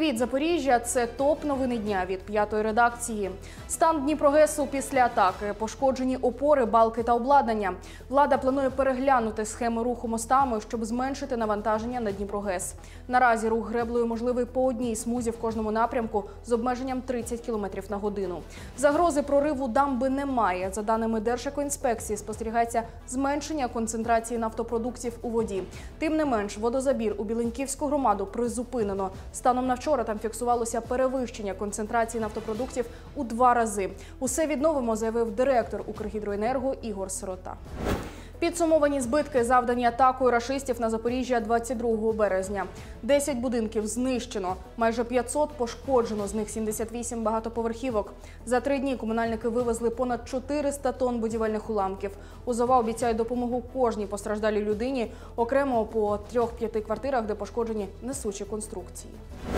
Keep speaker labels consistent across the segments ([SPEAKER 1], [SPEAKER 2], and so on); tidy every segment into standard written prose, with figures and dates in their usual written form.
[SPEAKER 1] Привіт, Запоріжжя! Це топ-новини дня від п'ятої редакції. Стан Дніпрогесу після атаки, пошкоджені опори, балки та обладнання. Влада планує переглянути схеми руху мостами, щоб зменшити навантаження на Дніпрогес. Наразі рух греблею можливий по одній смузі в кожному напрямку з обмеженням 30 км на годину. Загрози прориву дамби немає. За даними Держекоінспекції, спостерігається зменшення концентрації нафтопродуктів у воді. Тим не менш, водозабір у Біленьківську громаду призупинено. Станом на вчора там фіксувалося перевищення концентрації нафтопродуктів у 2 рази. Усе відновимо, заявив директор Укргідроенерго Ігор Сирота. Підсумовані збитки, завдані атакою рашистів на Запоріжжя 22 березня. 10 будинків знищено, майже 500 пошкоджено, з них 78 багатоповерхівок. За 3 дні комунальники вивезли понад 400 тонн будівельних уламків. УЗОВА обіцяє допомогу кожній постраждалій людині, окремо по 3-5 квартирах, де пошкоджені несучі конструкції.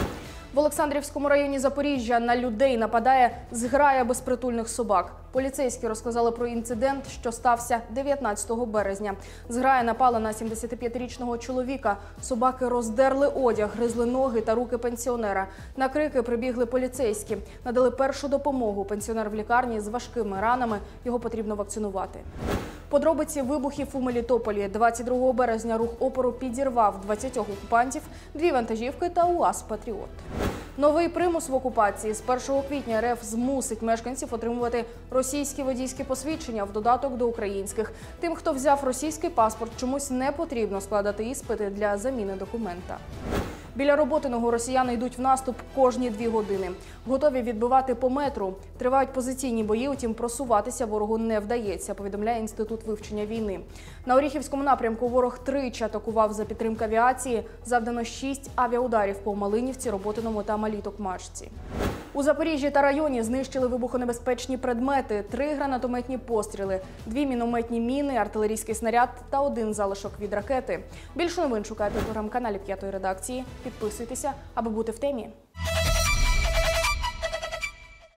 [SPEAKER 1] В Олександрівському районі Запоріжжя на людей нападає зграя безпритульних собак. Поліцейські розказали про інцидент, що стався 19 березня. Зграя напала на 75-річного чоловіка. Собаки роздерли одяг, гризли ноги та руки пенсіонера. На крики прибігли поліцейські. Надали першу допомогу. Пенсіонер в лікарні з важкими ранами. Його потрібно вакцинувати. Подробиці вибухів у Мелітополі. 22 березня рух опору підірвав 20 окупантів, 2 вантажівки та УАЗ «Патріот». Новий примус в окупації. З 1 квітня РФ змусить мешканців отримувати російські водійські посвідчення в додаток до українських. Тим, хто взяв російський паспорт, чомусь не потрібно складати іспити для заміни документа. Біля Роботиного росіяни йдуть в наступ кожні 2 години. Готові відбивати по метру. Тривають позиційні бої, утім просуватися ворогу не вдається, повідомляє Інститут вивчення війни. На Оріхівському напрямку ворог тричі атакував за підтримки авіації. Завдано 6 авіаударів по Малинівці, Роботиному та Малій Токмачці. У Запоріжжі та районі знищили вибухонебезпечні предмети, 3 гранатометні постріли, 2 мінометні міни, артилерійський снаряд та 1 залишок від ракети. Більше новин шукайте в телеграм-каналі п'ятої редакції. Підписуйтеся, аби бути в темі.